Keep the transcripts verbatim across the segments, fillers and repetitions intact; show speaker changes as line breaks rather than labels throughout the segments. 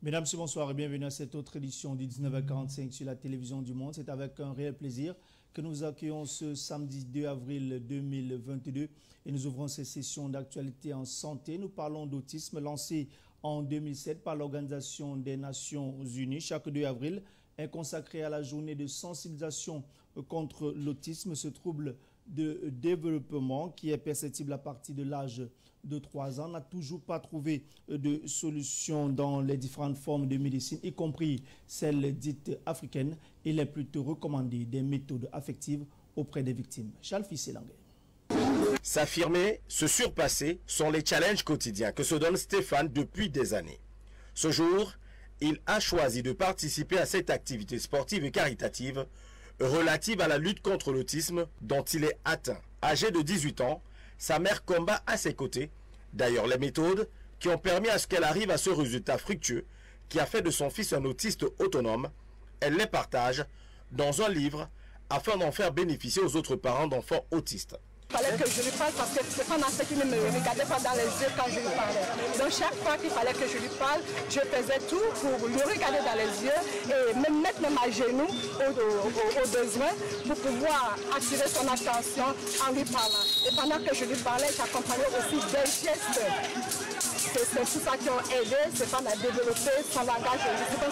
Mesdames et bonsoir et bienvenue à cette autre édition du dix-neuf heures quarante-cinq sur la télévision du Monde. C'est avec un réel plaisir que nous accueillons ce samedi deux avril deux mille vingt-deux et nous ouvrons ces sessions d'actualité en santé. Nous parlons d'autisme lancé en deux mille sept par l'Organisation des Nations Unies. Chaque deux avril est consacré à la journée de sensibilisation contre l'autisme, ce trouble de développement qui est perceptible à partir de l'âge de trois ans, n'a toujours pas trouvé de solution dans les différentes formes de médecine, y compris celles dites africaines. Il est plutôt recommandé des méthodes affectives auprès des victimes. Charles Fisselangue.
S'affirmer, se surpasser sont les challenges quotidiens que se donne Stéphane depuis des années. Ce jour, il a choisi de participer à cette activité sportive et caritative relative à la lutte contre l'autisme dont il est atteint. Âgé de dix-huit ans, sa mère combat à ses côtés. D'ailleurs, les méthodes qui ont permis à ce qu'elle arrive à ce résultat fructueux qui a fait de son fils un autiste autonome, elle les partage dans un livre afin d'en faire bénéficier aux autres parents d'enfants autistes.
Il fallait que je lui parle parce que c'est pendant ce qu'il ne me regardait pas dans les yeux quand je lui parlais. Donc chaque fois qu'il fallait que je lui parle, je faisais tout pour le regarder dans les yeux et même mettre même à genoux au, au, au besoin pour pouvoir attirer son attention en lui parlant. Et pendant que je lui parlais, j'accompagnais aussi des gestes. C'est tout ça qui ont aidé, c'est pas à développer son langage.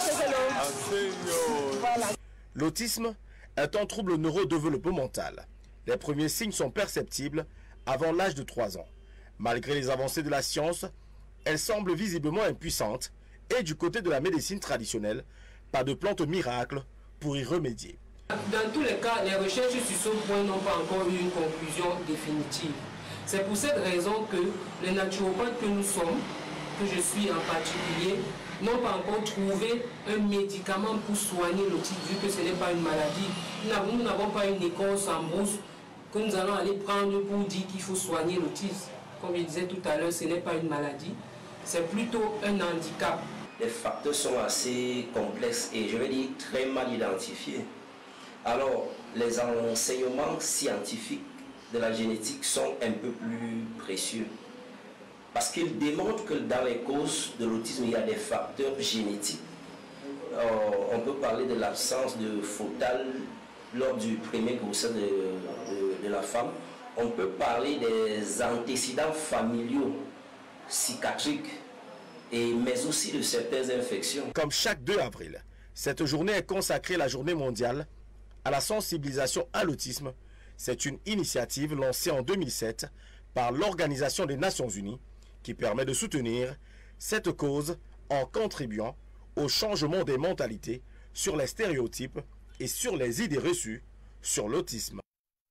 Voilà.
L'autisme est un trouble neurodéveloppemental. Les premiers signes sont perceptibles avant l'âge de trois ans. Malgré les avancées de la science, elle semble visiblement impuissante et du côté de la médecine traditionnelle, pas de plante miracle pour y remédier.
Dans tous les cas, les recherches sur ce point n'ont pas encore eu une conclusion définitive. C'est pour cette raison que les naturopathes que nous sommes, que je suis en particulier, n'ont pas encore trouvé un médicament pour soigner l'autisme, vu que ce n'est pas une maladie. Nous n'avons pas une écorce en brousse que nous allons aller prendre pour dire qu'il faut soigner l'autisme. Comme je disais tout à l'heure, ce n'est pas une maladie, c'est plutôt un handicap.
Les facteurs sont assez complexes et je vais dire très mal identifiés. Alors, les enseignements scientifiques de la génétique sont un peu plus précieux. Parce qu'ils démontrent que dans les causes de l'autisme, il y a des facteurs génétiques. Euh, on peut parler de l'absence de foetale lors du premier grossesse de, de, de la femme. On peut parler des antécédents familiaux, cicatriques, et, mais aussi de certaines infections.
Comme chaque deux avril, cette journée est consacrée à la journée mondiale à la sensibilisation à l'autisme. C'est une initiative lancée en deux mille sept par l'Organisation des Nations Unies qui permet de soutenir cette cause en contribuant au changement des mentalités sur les stéréotypes et sur les idées reçues sur l'autisme.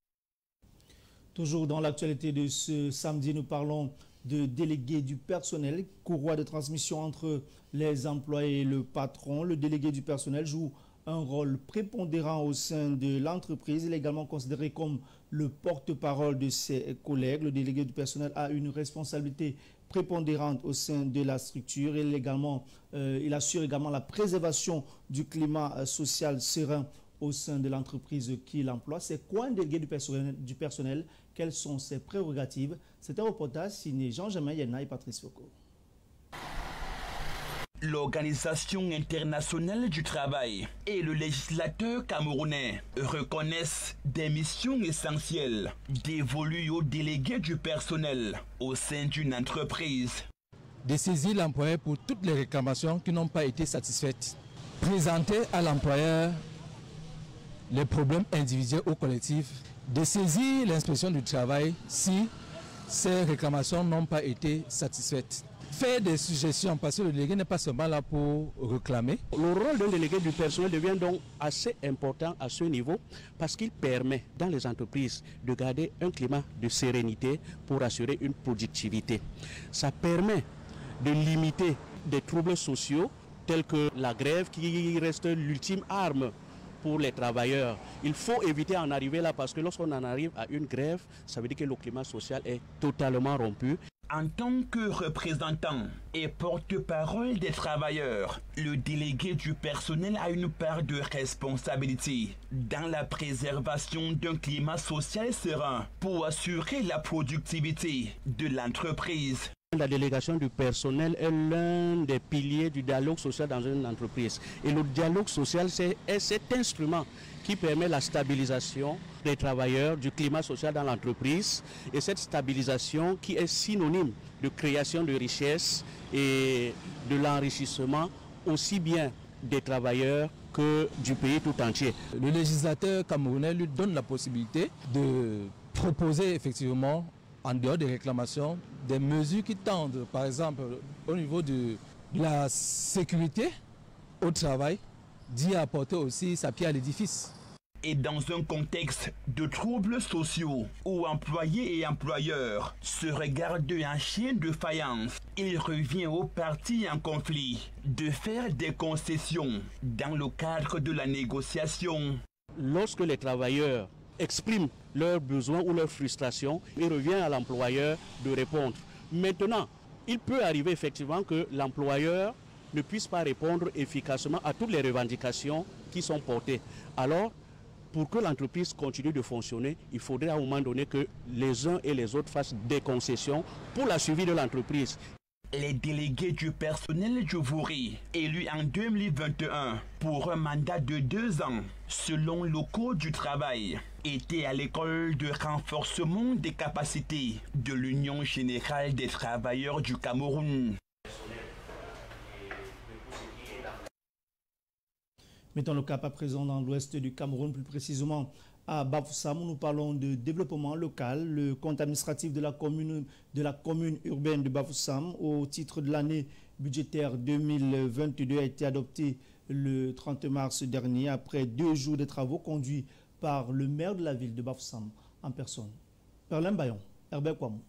Toujours dans l'actualité de ce samedi, nous parlons de délégué du personnel, courroie de transmission entre les employés et le patron. Le délégué du personnel joue un rôle prépondérant au sein de l'entreprise. Il est également considéré comme le porte-parole de ses collègues. Le délégué du personnel a une responsabilité prépondérante au sein de la structure. Il, également, euh, il assure également la préservation du climat social serein au sein de l'entreprise qu'il emploie. C'est quoi un délégué du personnel, du personnel? Quelles sont ses prérogatives? C'est un reportage signé Jean-Germain Yenna et Patrice Foucault.
L'Organisation internationale du travail et le législateur camerounais reconnaissent des missions essentielles dévolues aux délégués du personnel au sein d'une entreprise.
De saisir l'employeur pour toutes les réclamations qui n'ont pas été satisfaites. Présenter à l'employeur les problèmes individuels ou collectifs. De saisir l'inspection du travail si ces réclamations n'ont pas été satisfaites. Faire des suggestions parce que le délégué n'est pas seulement là pour réclamer.
Le rôle d'un délégué du personnel devient donc assez important à ce niveau parce qu'il permet dans les entreprises de garder un climat de sérénité pour assurer une productivité. Ça permet de limiter des troubles sociaux tels que la grève qui reste l'ultime arme pour les travailleurs. Il faut éviter d'en arriver là parce que lorsqu'on en arrive à une grève, ça veut dire que le climat social est totalement rompu.
En tant que représentant et porte-parole des travailleurs, le délégué du personnel a une part de responsabilité dans la préservation d'un climat social serein pour assurer la productivité de l'entreprise.
La délégation du personnel est l'un des piliers du dialogue social dans une entreprise. Et le dialogue social, c'est cet instrument qui permet la stabilisation des travailleurs, du climat social dans l'entreprise. Et cette stabilisation qui est synonyme de création de richesses et de l'enrichissement aussi bien des travailleurs que du pays tout entier.
Le législateur camerounais lui donne la possibilité de proposer effectivement, en dehors des réclamations, des mesures qui tendent, par exemple, au niveau de la sécurité au travail, d'y apporter aussi sa pierre à l'édifice.
Et dans un contexte de troubles sociaux où employés et employeurs se regardent un chien de faïence, il revient aux parties en conflit de faire des concessions dans le cadre de la négociation.
Lorsque les travailleurs expriment leurs besoins ou leurs frustrations, il revient à l'employeur de répondre. Maintenant, il peut arriver effectivement que l'employeur ne puisse pas répondre efficacement à toutes les revendications qui sont portées. Alors, pour que l'entreprise continue de fonctionner, il faudrait à un moment donné que les uns et les autres fassent des concessions pour la survie de l'entreprise.
Les délégués du personnel du Vouri, élus en deux mille vingt et un pour un mandat de deux ans, selon le Code du travail, étaient à l'école de renforcement des capacités de l'Union générale des travailleurs du Cameroun.
Mettons le cap à présent dans l'ouest du Cameroun, plus précisément à Bafoussam, où nous parlons de développement local. Le compte administratif de la commune, de la commune urbaine de Bafoussam au titre de l'année budgétaire deux mille vingt-deux a été adopté le trente mars dernier après deux jours de travaux conduits par le maire de la ville de Bafoussam en personne. Perlin Bayon, Herbert Kwamou.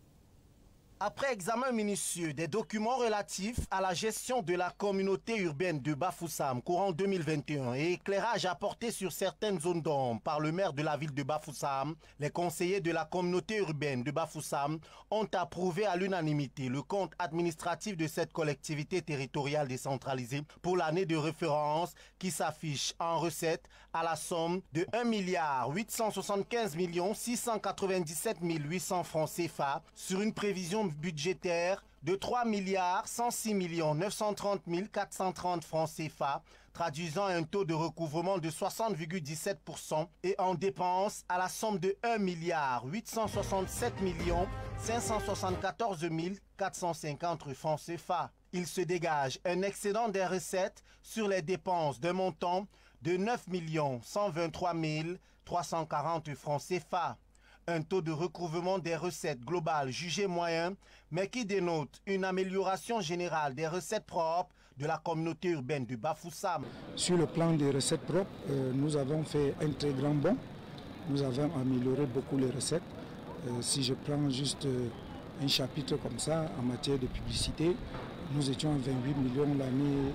Après examen minutieux des documents relatifs à la gestion de la communauté urbaine de Bafoussam courant deux mille vingt et un et éclairage apporté sur certaines zones d'ombre par le maire de la ville de Bafoussam, les conseillers de la communauté urbaine de Bafoussam ont approuvé à l'unanimité le compte administratif de cette collectivité territoriale décentralisée pour l'année de référence qui s'affiche en recette à la somme de un milliard huit cent soixante-quinze millions six cent quatre-vingt-dix-sept mille huit cents francs C F A sur une prévision budgétaire de trois milliards cent six millions neuf cent trente mille quatre cent trente francs C F A, traduisant un taux de recouvrement de soixante virgule dix-sept pour cent et en dépenses à la somme de un milliard huit cent soixante-sept millions cinq cent soixante-quatorze mille quatre cent cinquante francs C F A. Il se dégage un excédent des recettes sur les dépenses d'un montant de neuf millions cent vingt-trois mille trois cent quarante francs C F A. Un taux de recouvrement des recettes globales jugé moyen, mais qui dénote une amélioration générale des recettes propres de la communauté urbaine de Bafoussam.
Sur le plan des recettes propres, euh, nous avons fait un très grand bond. Nous avons amélioré beaucoup les recettes. Euh, si je prends juste euh, un chapitre comme ça, en matière de publicité, nous étions à vingt-huit millions l'année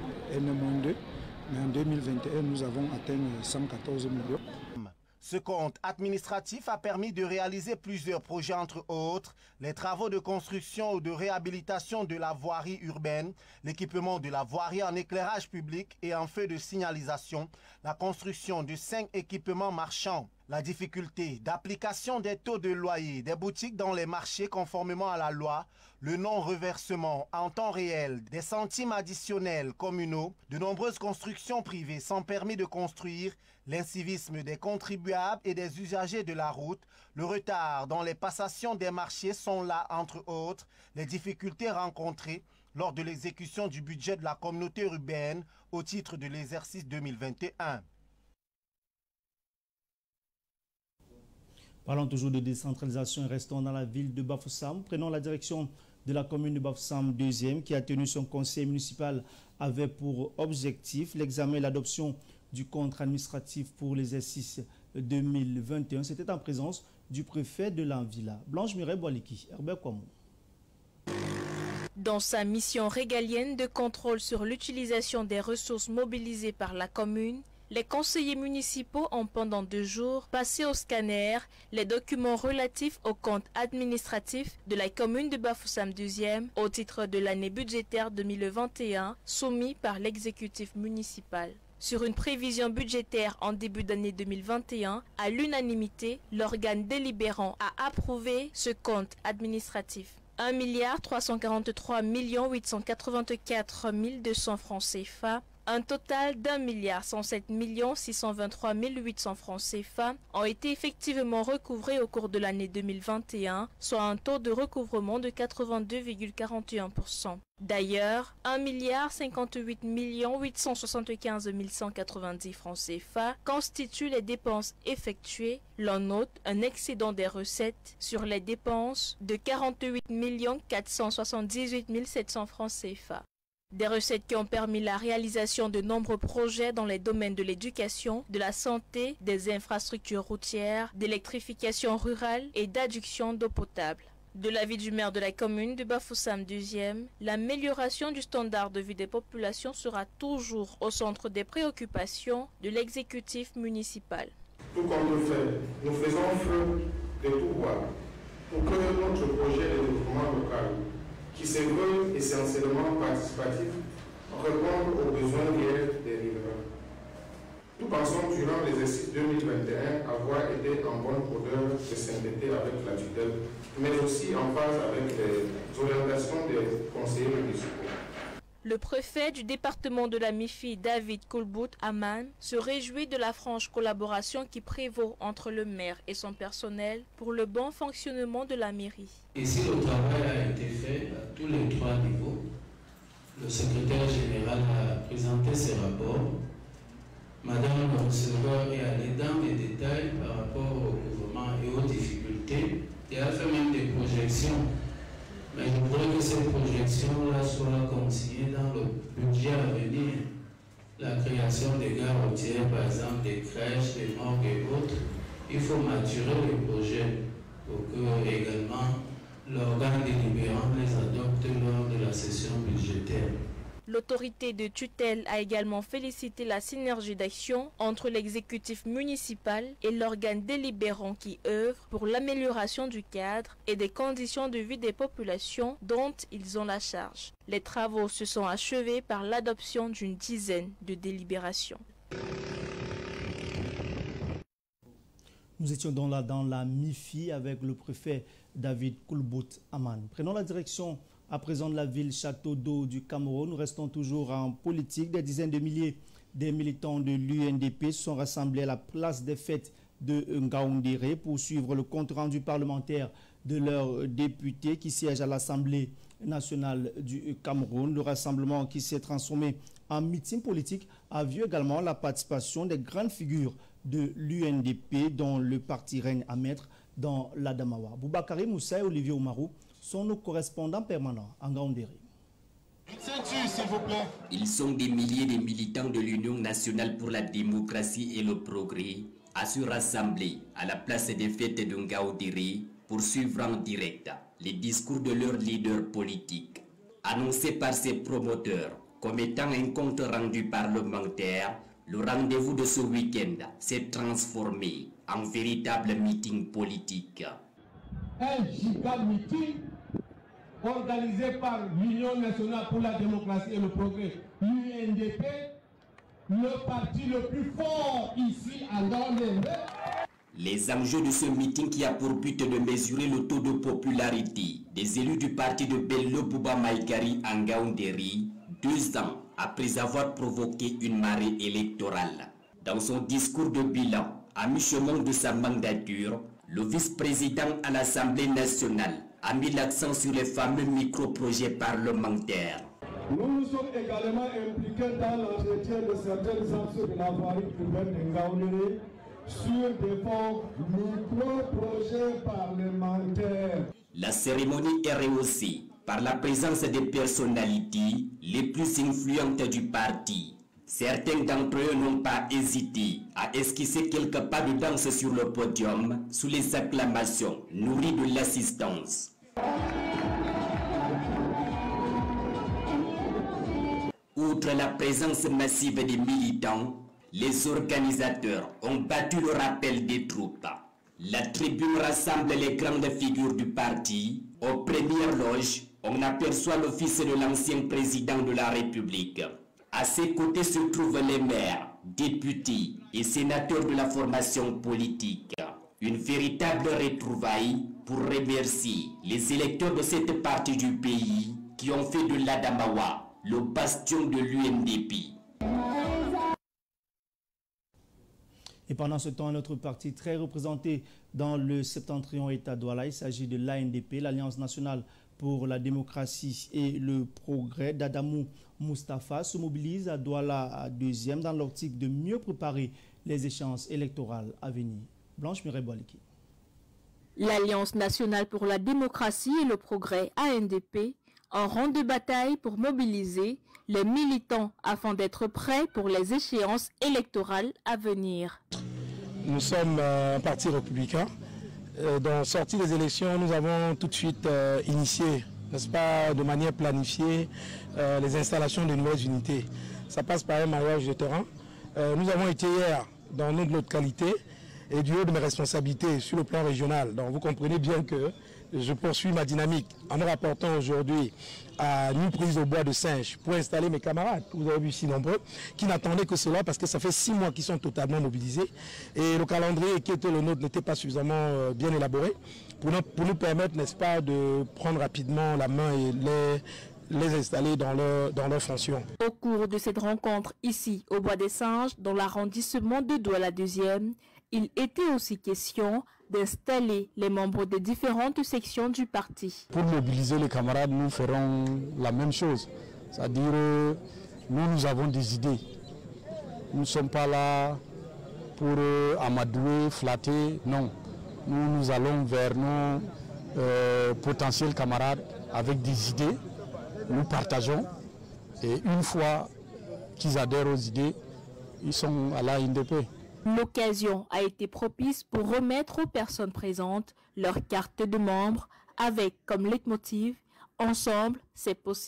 N deux, mais en deux mille vingt et un, nous avons atteint cent quatorze millions.
Ce compte administratif a permis de réaliser plusieurs projets, entre autres les travaux de construction ou de réhabilitation de la voirie urbaine, l'équipement de la voirie en éclairage public et en feu de signalisation, la construction de cinq équipements marchands. La difficulté d'application des taux de loyer des boutiques dans les marchés conformément à la loi, le non-reversement en temps réel des centimes additionnels communaux, de nombreuses constructions privées sans permis de construire, l'incivisme des contribuables et des usagers de la route, le retard dans les passations des marchés sont là, entre autres, les difficultés rencontrées lors de l'exécution du budget de la communauté urbaine au titre de l'exercice deux mille vingt et un.
Parlons toujours de décentralisation et restons dans la ville de Bafoussam. Prenons la direction de la commune de Bafoussam deuxième qui a tenu son conseil municipal avec pour objectif l'examen et l'adoption du compte administratif pour l'exercice deux mille vingt et un. C'était en présence du préfet de l'Anvila, Blanche Mireille Boaliki, Herbert Kwamou.
Dans sa mission régalienne de contrôle sur l'utilisation des ressources mobilisées par la commune, les conseillers municipaux ont pendant deux jours passé au scanner les documents relatifs au compte administratif de la commune de Bafoussam deuxième au titre de l'année budgétaire deux mille vingt et un soumis par l'exécutif municipal. Sur une prévision budgétaire en début d'année deux mille vingt et un, à l'unanimité, l'organe délibérant a approuvé ce compte administratif. un milliard trois cent quarante-trois millions huit cent quatre-vingt-quatre mille deux cents francs C F A. Un total d'un milliard cent sept millions six cent vingt-trois mille huit cents francs C F A ont été effectivement recouvrés au cours de l'année deux mille vingt et un, soit un taux de recouvrement de quatre-vingt-deux virgule quarante et un pour cent. D'ailleurs, un milliard cinquante-huit millions huit cent soixante-quinze mille cent quatre-vingt-dix francs C F A constituent les dépenses effectuées. L'on note un excédent des recettes sur les dépenses de quarante-huit millions quatre cent soixante-dix-huit mille sept cents francs C F A. Des recettes qui ont permis la réalisation de nombreux projets dans les domaines de l'éducation, de la santé, des infrastructures routières, d'électrification rurale et d'adduction d'eau potable. De l'avis du maire de la commune de Bafoussam deuxième, l'amélioration du standard de vie des populations sera toujours au centre des préoccupations de l'exécutif municipal.
Tout comme le fait, nous faisons feu de tout bois pour que notre projet de développement local, qui se veut essentiellement participatif, répondre aux besoins réels des riverains. Nous pensons durant l'exercice deux mille vingt et un avoir été en bonne odeur de sainteté avec la tutelle, mais aussi en phase avec les orientations des conseillers municipaux.
Le préfet du département de la M I F I, David Koulbout Aman, se réjouit de la franche collaboration qui prévaut entre le maire et son personnel pour le bon fonctionnement de la mairie.
Ici, le travail a été fait à tous les trois niveaux. Le secrétaire général a présenté ses rapports. Madame le receveur est allée dans les détails par rapport au gouvernement et aux difficultés et a fait même des projections. Mais je voudrais que ces projections-là soient consignées dans le budget à venir. La création des gares routières, par exemple, des crèches, des morgues et autres, il faut maturer les projets pour que également l'organe délibérant les adopte lors de la session budgétaire.
L'autorité de tutelle a également félicité la synergie d'action entre l'exécutif municipal et l'organe délibérant qui œuvre pour l'amélioration du cadre et des conditions de vie des populations dont ils ont la charge. Les travaux se sont achevés par l'adoption d'une dizaine de délibérations.
Nous étions donc là dans la M I F I avec le préfet David Koulbout Aman. Prenons la direction à présent de la ville Château d'Eau du Cameroun. Nous restons toujours en politique. Des dizaines de milliers de militants de l'U N D P sont rassemblés à la place des fêtes de Ngaoundéré pour suivre le compte-rendu parlementaire de leurs députés qui siègent à l'Assemblée nationale du Cameroun. Le rassemblement qui s'est transformé en meeting politique a vu également la participation des grandes figures de l'U N D P dont le parti règne à maître dans l'Adamawa. Boubacaré Moussa et Olivier Oumarou sont nos correspondants permanents en Ngaoundéré.
Ils sont des milliers de militants de l'Union nationale pour la démocratie et le progrès à se rassembler à la place des fêtes de Ngaoundéré pour suivre en direct les discours de leurs leaders politiques. Annoncé par ses promoteurs comme étant un compte rendu parlementaire, le rendez-vous de ce week-end s'est transformé en véritable meeting politique.
Un giga meeting organisé par l'Union nationale pour la démocratie et le progrès, l'U N D P, le parti le plus fort ici à Ngaoundéré.
Les enjeux de ce meeting qui a pour but de mesurer le taux de popularité des élus du parti de Bello Bouba Maïkari en Ngaoundéré, deux ans après avoir provoqué une marée électorale. Dans son discours de bilan, à mi-chemin de sa mandature, le vice-président à l'Assemblée nationale a mis l'accent sur les fameux micro-projets parlementaires.
Nous nous sommes également impliqués dans l'entretien de certaines axes de la voirie urbaine de Ngaoundéré sur des fonds micro-projets parlementaires.
La cérémonie est rehaussée par la présence des personnalités les plus influentes du parti. Certains d'entre eux n'ont pas hésité à esquisser quelques pas de danse sur le podium sous les acclamations nourries de l'assistance. Outre la présence massive des militants, les organisateurs ont battu le rappel des troupes. La tribune rassemble les grandes figures du parti. Aux premières loges, on aperçoit le fils de l'ancien président de la République. À ses côtés se trouvent les maires, députés et sénateurs de la formation politique. Une véritable retrouvaille pour remercier les électeurs de cette partie du pays qui ont fait de l'Adamawa le bastion de l'U N D P.
Et pendant ce temps, notre parti très représenté dans le septentrion État Douala, il s'agit de l'A N D P, l'Alliance nationale pour la démocratie et le progrès d'Adamou Moustapha, se mobilise à Douala à deuxième dans l'optique de mieux préparer les échéances électorales à venir. Blanche Mireille Boaliki.
L'Alliance nationale pour la démocratie et le progrès A N D P en rang de bataille pour mobiliser les militants afin d'être prêts pour les échéances électorales à venir.
Nous sommes un parti républicain. Dans sortie des élections, nous avons tout de suite euh, initié, n'est-ce pas, de manière planifiée, euh, les installations de nouvelles unités. Ça passe par un maillage de terrain. Euh, nous avons été hier dans notre localité et du haut de mes responsabilités sur le plan régional. Donc vous comprenez bien que je poursuis ma dynamique en me rapportant aujourd'hui à une prise au bois de singe pour installer mes camarades, vous avez vu si nombreux, qui n'attendaient que cela parce que ça fait six mois qu'ils sont totalement mobilisés et le calendrier qui était le nôtre n'était pas suffisamment bien élaboré pour nous, pour nous permettre, n'est-ce pas, de prendre rapidement la main et les les installer dans leur, dans leur fonction.
Au cours de cette rencontre ici au Bois des Singes, dans l'arrondissement de Douala deuxième, il était aussi question d'installer les membres des différentes sections du parti.
Pour mobiliser les camarades, nous ferons la même chose. C'est-à-dire, nous, nous avons des idées. Nous ne sommes pas là pour amadouer, flatter, non. Nous, nous allons vers nos euh, potentiels camarades avec des idées. Nous partageons et une fois qu'ils adhèrent aux idées, ils sont à l'A N D P.
L'occasion a été propice pour remettre aux personnes présentes leur carte de membre avec comme leitmotiv « Ensemble, c'est possible ».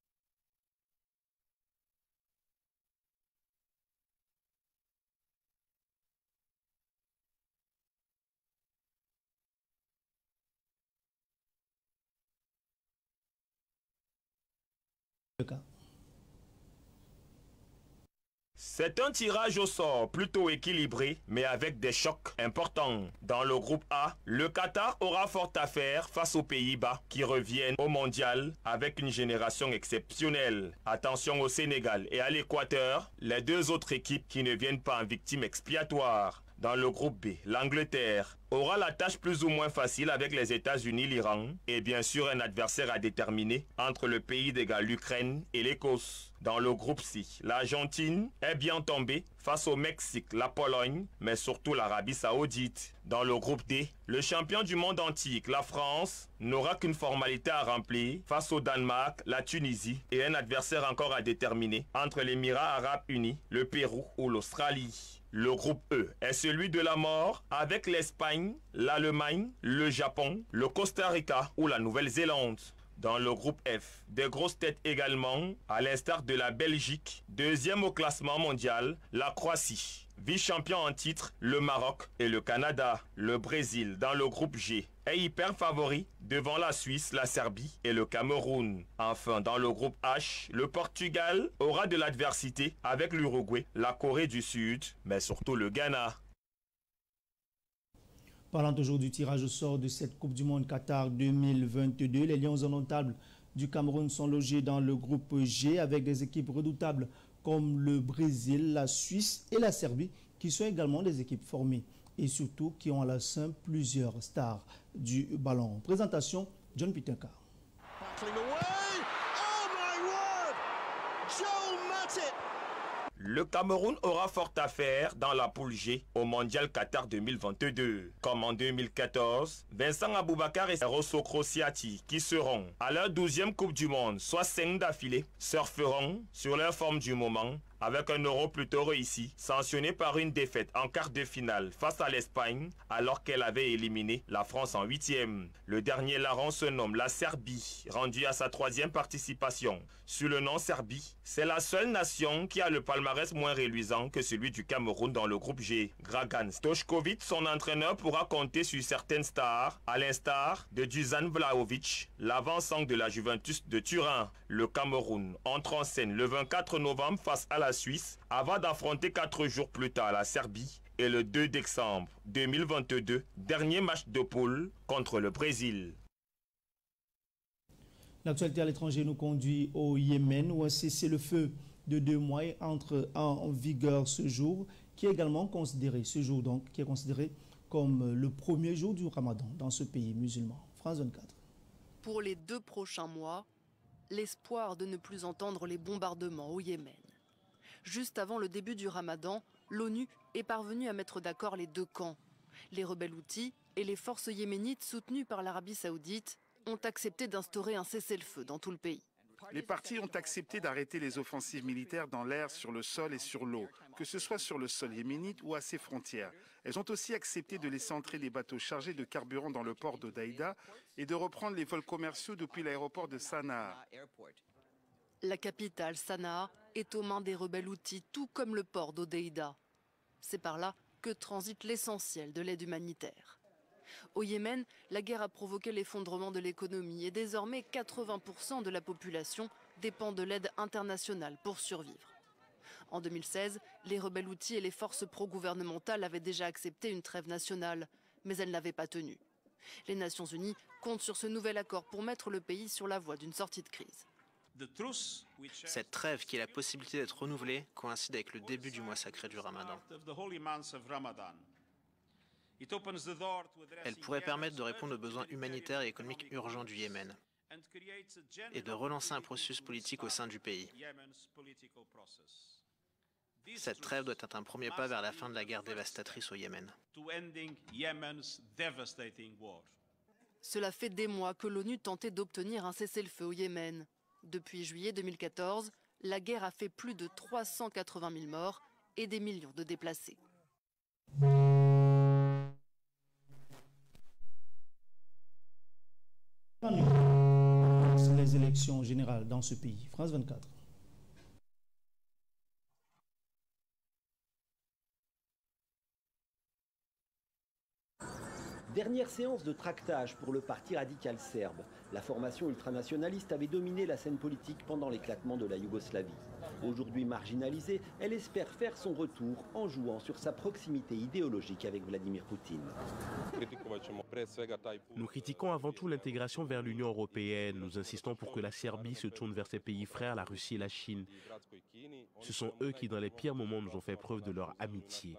C'est un tirage au sort plutôt équilibré, mais avec des chocs importants. Dans le groupe A, le Qatar aura fort à faire face aux Pays-Bas, qui reviennent au mondial avec une génération exceptionnelle. Attention au Sénégal et à l'Équateur, les deux autres équipes qui ne viennent pas en victime expiatoire. Dans le groupe B, l'Angleterre aura la tâche plus ou moins facile avec les États-Unis, l'Iran et bien sûr un adversaire à déterminer entre le pays des Galles, l'Ukraine et l'Écosse. Dans le groupe C, l'Argentine est bien tombée face au Mexique, la Pologne, mais surtout l'Arabie Saoudite. Dans le groupe D, le champion du monde antique, la France, n'aura qu'une formalité à remplir face au Danemark, la Tunisie et un adversaire encore à déterminer entre l'Émirat arabe uni, le Pérou ou l'Australie. Le groupe E est celui de la mort avec l'Espagne, l'Allemagne, le Japon, le Costa Rica ou la Nouvelle-Zélande. Dans le groupe F, des grosses têtes également, à l'instar de la Belgique, deuxième au classement mondial, la Croatie, vice-champion en titre, le Maroc et le Canada. Le Brésil, dans le groupe G, est hyper favori devant la Suisse, la Serbie et le Cameroun. Enfin, dans le groupe H, le Portugal aura de l'adversité avec l'Uruguay, la Corée du Sud, mais surtout le Ghana.
Parlant toujours du tirage au sort de cette Coupe du Monde Qatar deux mille vingt-deux, les Lions indomptables du Cameroun sont logés dans le groupe G avec des équipes redoutables comme le Brésil, la Suisse et la Serbie qui sont également des équipes formées et surtout qui ont à la sein plusieurs stars du ballon. Présentation, John Pitenka.
Le Cameroun aura fort à faire dans la poule G au Mondial Qatar deux mille vingt-deux. Comme en deux mille quatorze, Vincent Aboubakar et Rosso Crociati, qui seront à leur douzième Coupe du Monde, soit cinq d'affilée, surferont sur leur forme du moment avec un euro plutôt réussi, sanctionné par une défaite en quart de finale face à l'Espagne, alors qu'elle avait éliminé la France en huitième. Le dernier larron se nomme la Serbie, rendu à sa troisième participation. Sur le nom Serbie, c'est la seule nation qui a le palmarès moins reluisant que celui du Cameroun dans le groupe G. Dragan Stojkovic, son entraîneur, pourra compter sur certaines stars, à l'instar de Dusan Vlahovic, l'avant-centre de la Juventus de Turin. Le Cameroun entre en scène le vingt-quatre novembre face à la Suisse, avant d'affronter quatre jours plus tard la Serbie et le deux décembre deux mille vingt-deux, dernier match de poule contre le Brésil.
L'actualité à l'étranger nous conduit au Yémen où un cessez-le-feu de deux mois entre en vigueur ce jour, qui est également considéré, ce jour donc, qui est considéré comme le premier jour du Ramadan dans ce pays musulman. France vingt-quatre.
Pour les deux prochains mois, l'espoir de ne plus entendre les bombardements au Yémen. Juste avant le début du Ramadan, l'ONU est parvenue à mettre d'accord les deux camps. Les rebelles houthis et les forces yéménites soutenues par l'Arabie saoudite ont accepté d'instaurer un cessez-le-feu dans tout le pays.
Les parties ont accepté d'arrêter les offensives militaires dans l'air, sur le sol et sur l'eau, que ce soit sur le sol yéménite ou à ses frontières. Elles ont aussi accepté de laisser entrer des bateaux chargés de carburant dans le port d'Hodeïda et de reprendre les vols commerciaux depuis l'aéroport de Sanaa.
La capitale, Sanaa, est aux mains des rebelles houthis, tout comme le port d'Hodeïda. C'est par là que transite l'essentiel de l'aide humanitaire. Au Yémen, la guerre a provoqué l'effondrement de l'économie et désormais quatre-vingts pour cent de la population dépend de l'aide internationale pour survivre. En deux mille seize, les rebelles houthis et les forces pro-gouvernementales avaient déjà accepté une trêve nationale, mais elles n'avaient pas tenu. Les Nations Unies comptent sur ce nouvel accord pour mettre le pays sur la voie d'une sortie de crise.
Cette trêve, qui est la possibilité d'être renouvelée, coïncide avec le début du mois sacré du Ramadan. Elle pourrait permettre de répondre aux besoins humanitaires et économiques urgents du Yémen et de relancer un processus politique au sein du pays. Cette trêve doit être un premier pas vers la fin de la guerre dévastatrice au Yémen.
Cela fait des mois que l'ONU tentait d'obtenir un cessez-le-feu au Yémen. Depuis juillet deux mille quatorze, la guerre a fait plus de trois cent quatre-vingt mille morts et des millions de déplacés.
Les élections générales dans ce pays. France vingt-quatre.
Dernière séance de tractage pour le parti radical serbe. La formation ultranationaliste avait dominé la scène politique pendant l'éclatement de la Yougoslavie. Aujourd'hui marginalisée, elle espère faire son retour en jouant sur sa proximité idéologique avec Vladimir Poutine.
Nous critiquons avant tout l'intégration vers l'Union européenne. Nous insistons pour que la Serbie se tourne vers ses pays frères, la Russie et la Chine. Ce sont eux qui, dans les pires moments, nous ont fait preuve de leur amitié.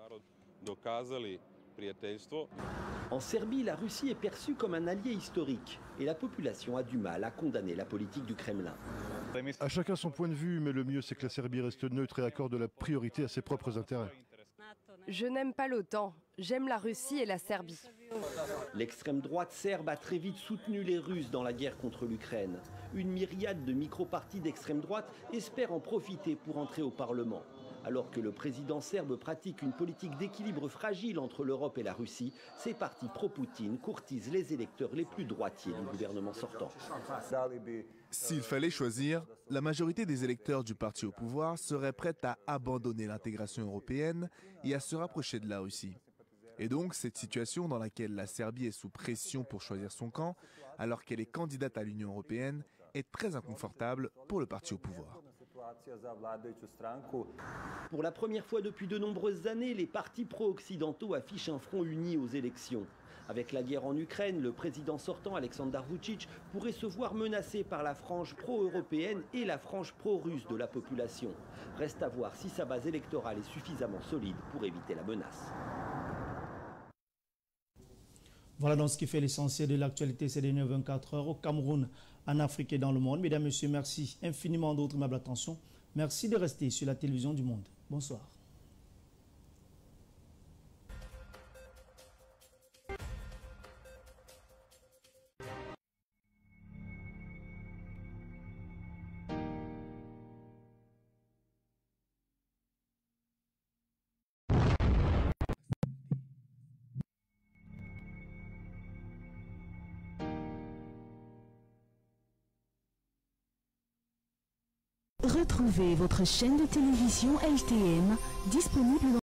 En Serbie, la Russie est perçue comme un allié historique et la population a du mal à condamner la politique du Kremlin.
À chacun son point de vue, mais le mieux c'est que la Serbie reste neutre et accorde la priorité à ses propres intérêts.
Je n'aime pas l'OTAN, j'aime la Russie et la Serbie.
L'extrême droite serbe a très vite soutenu les Russes dans la guerre contre l'Ukraine. Une myriade de micro-partis d'extrême droite espèrent en profiter pour entrer au Parlement. Alors que le président serbe pratique une politique d'équilibre fragile entre l'Europe et la Russie, ces partis pro-Poutine courtisent les électeurs les plus droitiers du gouvernement sortant.
S'il fallait choisir, la majorité des électeurs du parti au pouvoir seraient prête à abandonner l'intégration européenne et à se rapprocher de la Russie. Et donc, cette situation dans laquelle la Serbie est sous pression pour choisir son camp, alors qu'elle est candidate à l'Union européenne, est très inconfortable pour le parti au pouvoir.
Pour la première fois depuis de nombreuses années, les partis pro-occidentaux affichent un front uni aux élections. Avec la guerre en Ukraine, le président sortant, Alexander Vučić, pourrait se voir menacé par la frange pro-européenne et la frange pro-russe de la population. Reste à voir si sa base électorale est suffisamment solide pour éviter la menace.
Voilà donc ce qui fait l'essentiel de l'actualité ces dernières vingt-quatre heures au Cameroun, en Afrique et dans le monde. Mesdames, Messieurs, merci infiniment de votre aimable attention. Merci de rester sur la télévision du monde. Bonsoir.
Retrouvez votre chaîne de télévision L T M disponible dans